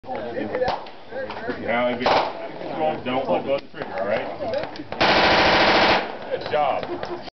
Now, if it's don't let go of the trigger, alright? Good job.